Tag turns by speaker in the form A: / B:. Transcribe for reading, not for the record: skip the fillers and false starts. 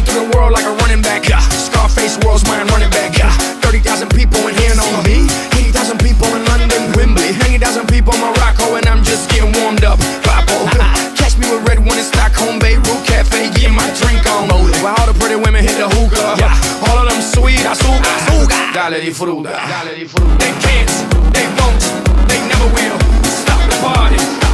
A: through the world like a running back. Scarface, world's mine, running back. 30,000 people in here on me. 80,000 people in London, Wembley. 90,000 people in Morocco, and I'm just getting warmed up. Papo, catch me with red one in Stockholm, Beirut Cafe, getting my drink on. While all the pretty women hit the hookah, all of them sweet, azúcar. Dale di fruta. They can't, they won't, they never will stop the party.